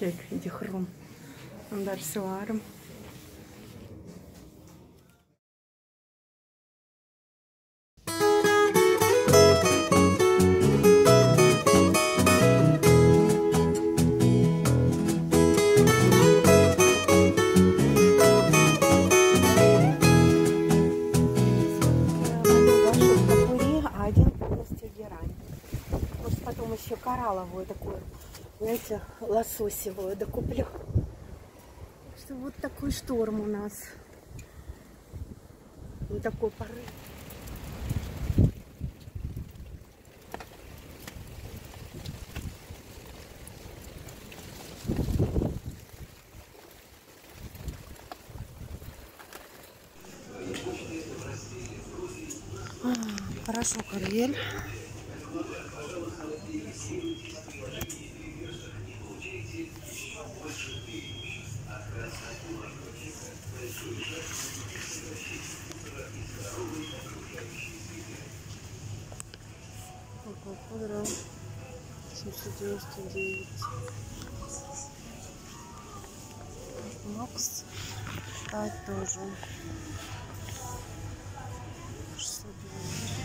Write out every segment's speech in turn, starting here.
Kek, дихром. Дальше севаром. Потом еще коралловую такую, знаете, лососевую докуплю. Что вот такой шторм у нас. Вот такой порыв. Хорошо, карель. Пудра 799. Макс 5 тоже. 609.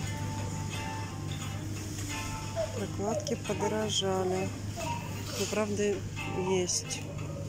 Накладки подорожали. Но правда есть.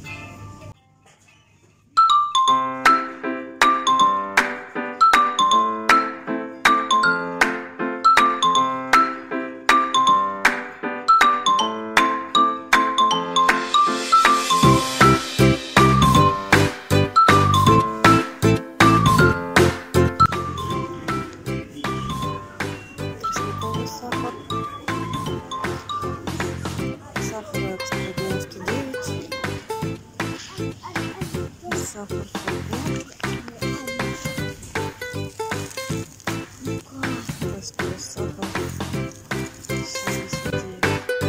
Сахар экстра 99. Сахар сахар 79.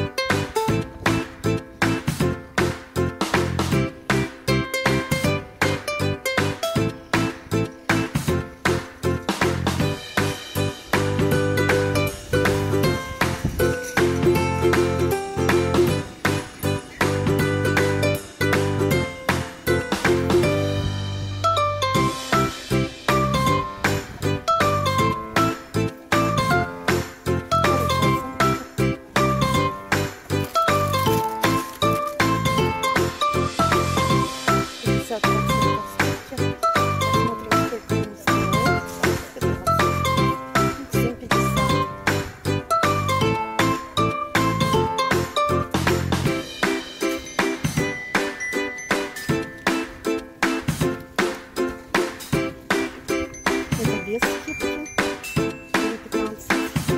Без скидки 15.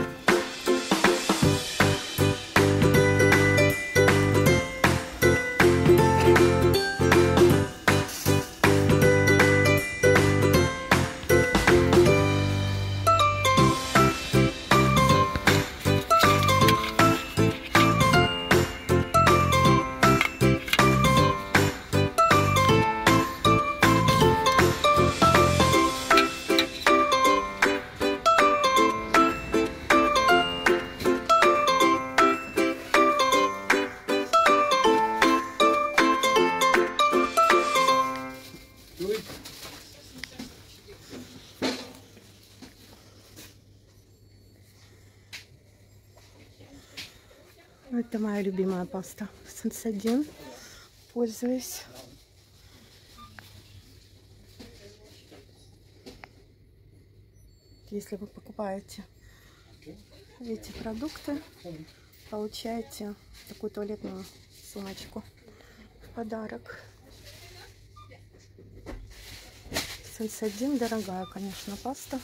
Это моя любимая паста. Сенсодин. Пользуюсь. Если вы покупаете эти продукты, получаете такую туалетную сумочку в подарок. Сенсодин дорогая, конечно, паста.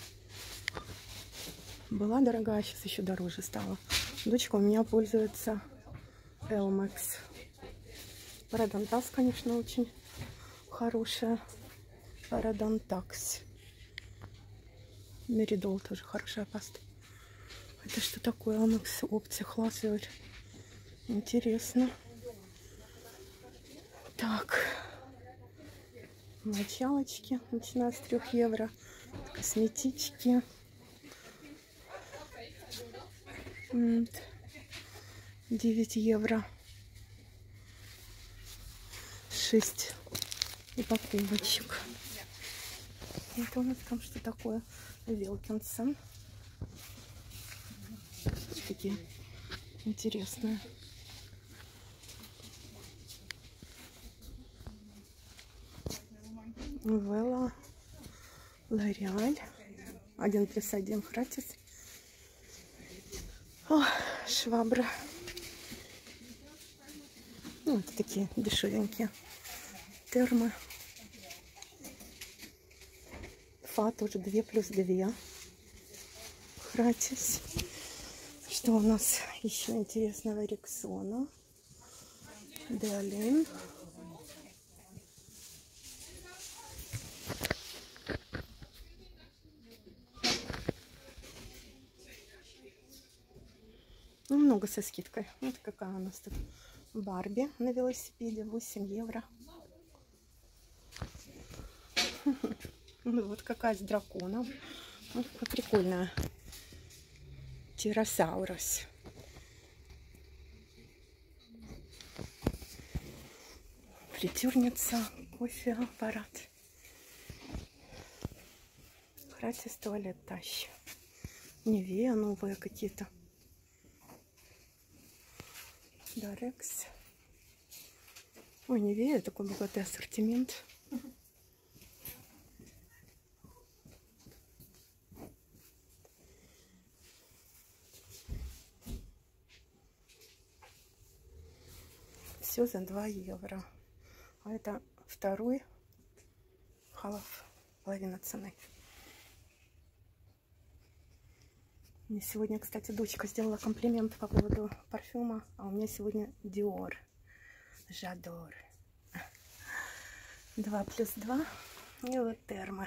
Была дорогая, сейчас еще дороже стала. Дочка у меня пользуется Elmex. Парадонтакс, конечно, очень хорошая. Парадонтакс. Меридол тоже хорошая паста. Это что такое? Elmex опция Хласвель. Интересно. Так. Мочалочки, начиная с 3 евро. Косметички. 9 евро. 6 упаковочек. Это у нас там что такое? Вилкинсон. Такие интересные. Вела, Лореаль. 1+1 gratis. О, швабра. Ну, это такие дешевенькие. Термы. Фа тоже 2+2. Gratis. Что у нас еще интересного? Рексона. Деолин. Ну, много со скидкой. Вот какая у нас тут Барби на велосипеде. 8 евро. Вот какая с драконом. Вот какая прикольная. Тиросаурус. Фритюрница, кофе, аппарат. Gratis туалет тащ. Невея новые какие-то. Дарекс. Ой, Невея, такой богатый ассортимент. Все за 2 евро. А это второй халав, половина цены. Мне сегодня, кстати, дочка сделала комплимент по поводу парфюма. А у меня сегодня Dior. J'adore. 2+2. И вот термо.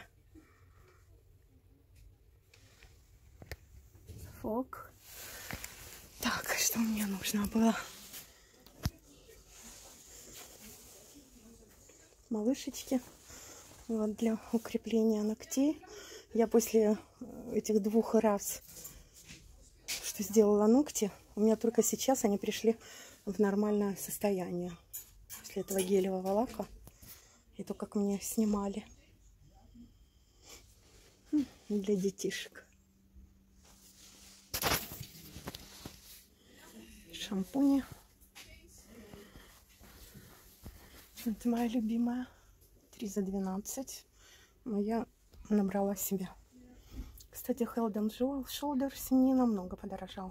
Фок. Так, что мне нужно было? Малышечки. Вот для укрепления ногтей. Я после этих 2 раз, что сделала ногти, у меня только сейчас они пришли в нормальное состояние. После этого гелевого лака. И то, как мне снимали. Для детишек. Шампуни. Это моя любимая. 3 за 12. Но я набрала себе. Кстати, Head and Shoulders не намного подорожал.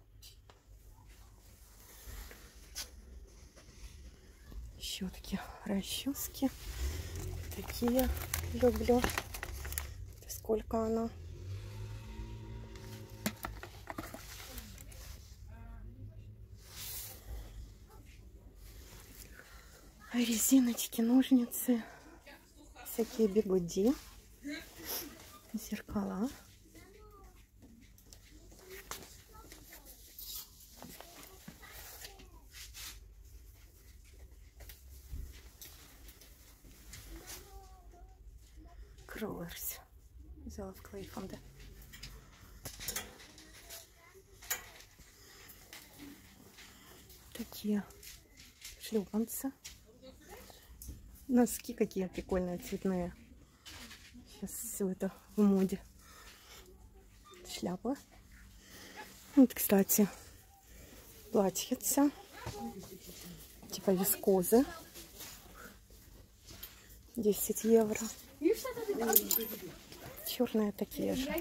Щетки, расчески. Такие люблю. Сколько она? Резиночки, ножницы, всякие бигуди, зеркала. Кроллерс. Взяла в Клейфонде. Такие шлепанцы. Носки какие прикольные, цветные. Сейчас все это в моде. Шляпа. Вот, кстати, платьица. Типа вискозы. 10 евро. Черные такие же.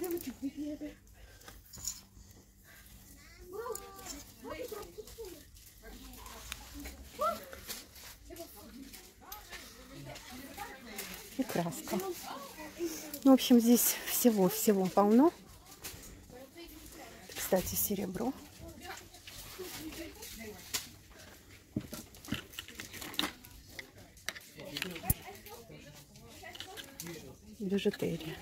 И краска. Ну, в общем, здесь всего полно. Кстати, серебро. Бижутерия.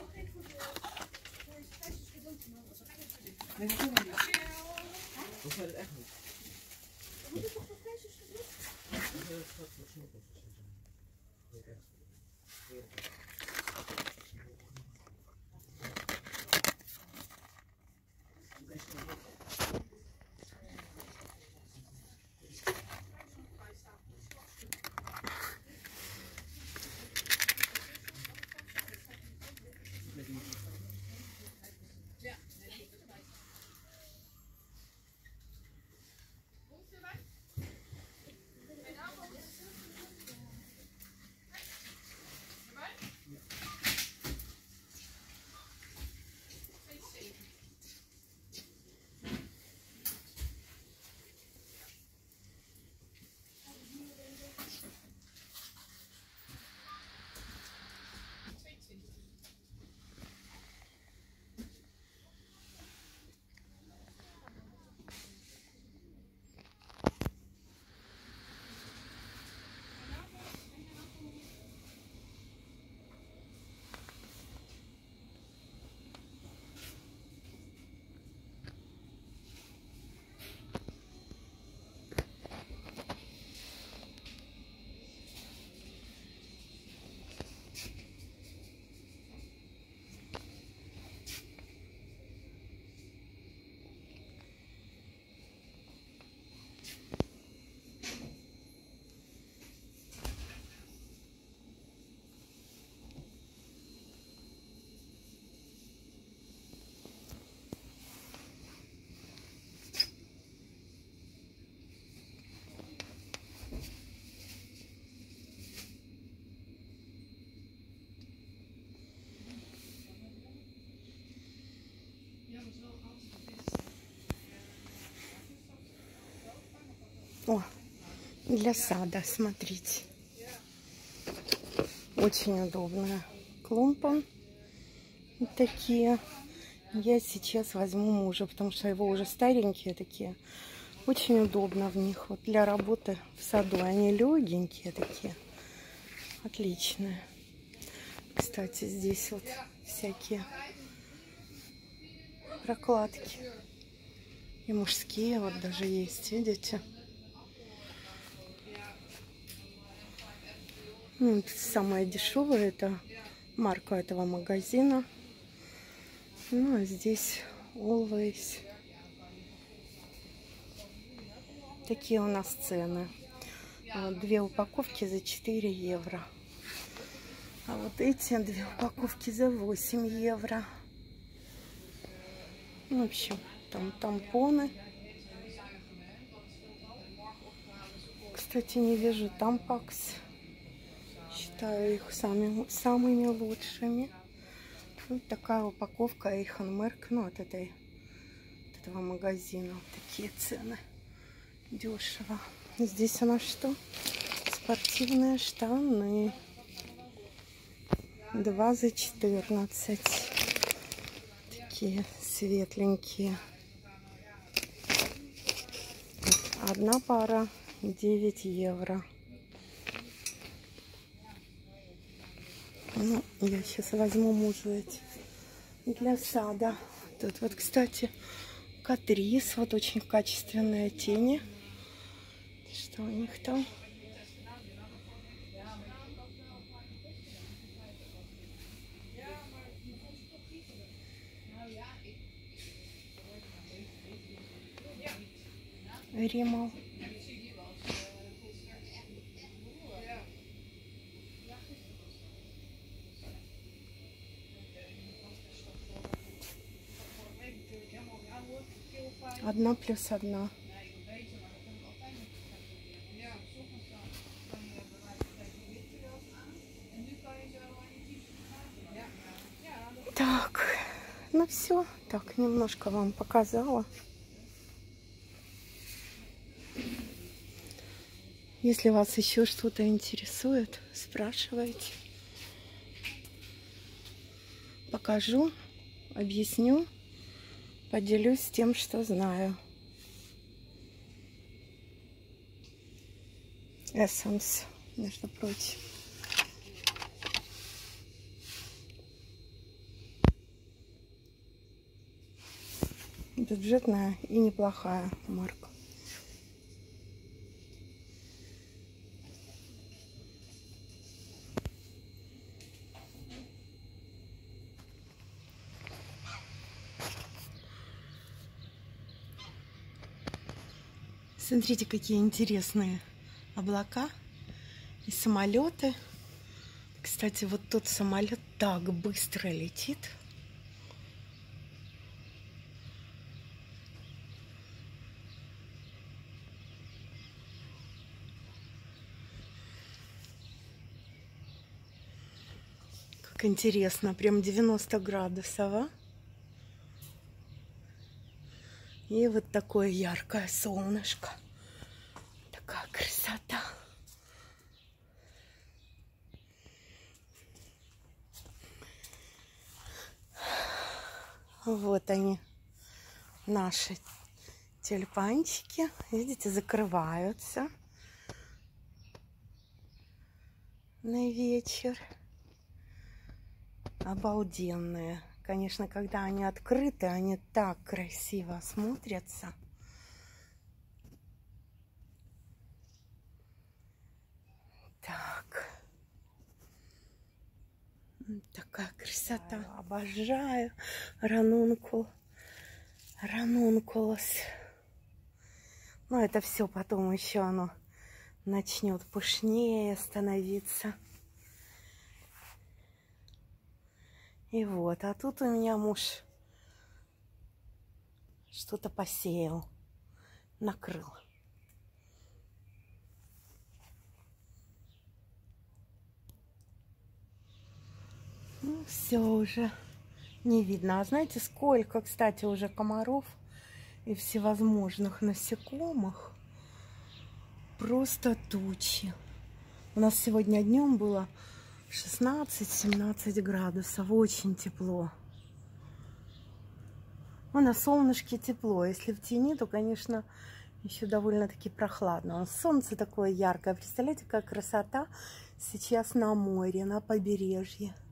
О, для сада, смотрите. Очень удобная клумба. Вот такие. Я сейчас возьму мужа, потому что его уже старенькие такие. Очень удобно в них. Вот для работы в саду. Они легенькие такие. Отличные. Кстати, здесь вот всякие прокладки. И мужские вот даже есть, видите? Ну, самое дешевое это марка этого магазина. Ну, а здесь Always. Такие у нас цены. Вот 2 упаковки за 4 евро. А вот эти 2 упаковки за 8 евро. В общем, там тампоны. Кстати, не вижу тампакс. Считаю их самыми лучшими. Вот такая упаковка Эйхенмерк, ну, от этого магазина. Вот такие цены. Дешево. Здесь у нас что? Спортивные штаны. 2 за 14. Такие светленькие. Одна пара 9 евро. Ну, я сейчас возьму мужу эти для сада. Тут вот, кстати, Катрис. Вот очень качественные тени. Что у них там? Римал. Одна плюс одна. Так, ну все. Так, немножко вам показала. Если вас еще что-то интересует, спрашивайте. Покажу, объясню, поделюсь тем, что знаю. Essence, между прочим. Бюджетная и неплохая марка. Смотрите, какие интересные облака и самолеты. Кстати, вот тот самолет так быстро летит. Как интересно, прям 90 градусов, а? И вот такое яркое солнышко. Такая красота. Вот они, наши тюльпанчики. Видите, закрываются на вечер. Обалденные. Конечно, когда они открыты, они так красиво смотрятся. Так. Такая красота. Обожаю ранункул. Ранункулос. Но это все потом еще оно начнет пышнее становиться. И вот, а тут у меня муж что-то посеял, накрыл. Ну, все уже не видно. А знаете, сколько, кстати, уже комаров и всевозможных насекомых. просто тучи. У нас сегодня днем было 16-17 градусов, очень тепло. Ну, на солнышке тепло. Если в тени, то, конечно, еще довольно-таки прохладно. Солнце такое яркое. Представляете, какая красота сейчас на море, на побережье.